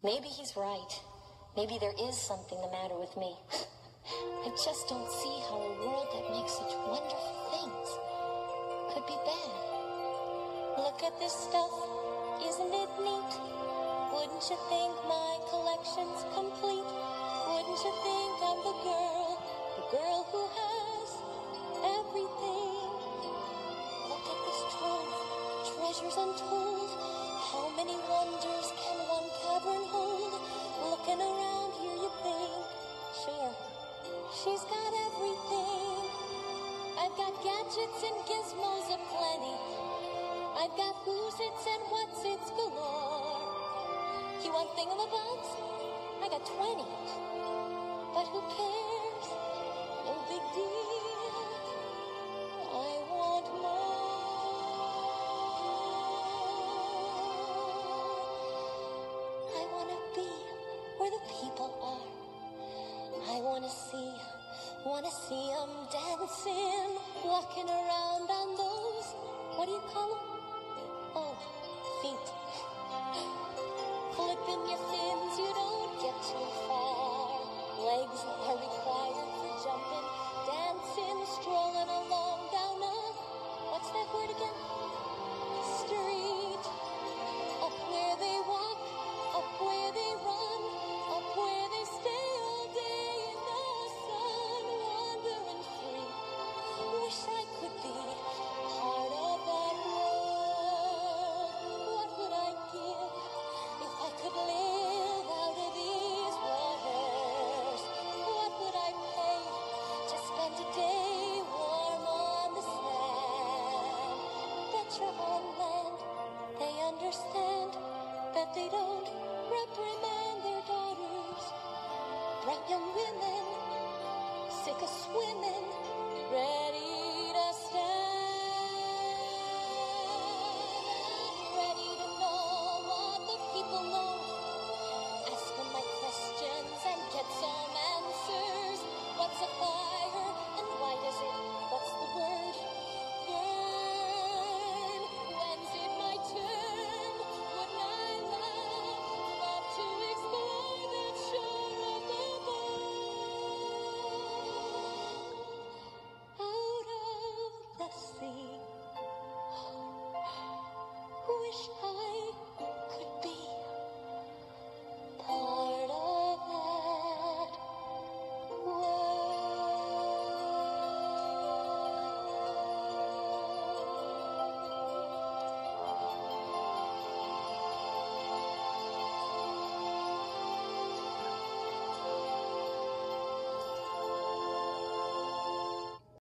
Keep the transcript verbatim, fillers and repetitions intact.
Maybe he's right. Maybe there is something the matter with me. I just don't see how a world that makes such wonderful things could be bad. Look at this stuff, isn't it neat? Wouldn't you think my collection's complete? Wouldn't you think I'm the girl, the girl who has everything? Look at this trove, treasures untold. How many wonders can one cavern hold? Looking around here you think, sure, she's got everything. I've got gadgets and gizmos aplenty. I've got who's-its and what's-its galore. You want thingamabobs? I got twenty. But who cares? No big deal. I want more. I want to be where the people are. I want to see, want to see them dancing, walking around on those, what do you call them? Oh, feet. Flipping your fins, you don't get too far. Legs are required for jumping, dancing, strolling along down a, what's that word again? Street. Up where they walk, up where they run, up where they stay all day in the sun, wandering free. Wish I could be part of that world. What would I give if I could live out of these waters? What would I pay to spend a day warm on the sand? Bet you're on land, they understand that they don't reprimand their daughters. Bright young women, sick of swimming, ready